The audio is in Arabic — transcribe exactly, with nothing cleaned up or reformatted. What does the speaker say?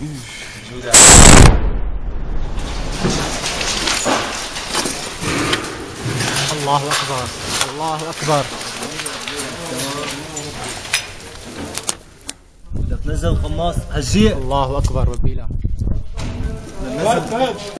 الله أكبر الله أكبر. بدك تنزل قماص هالجيء. الله أكبر وبيلا.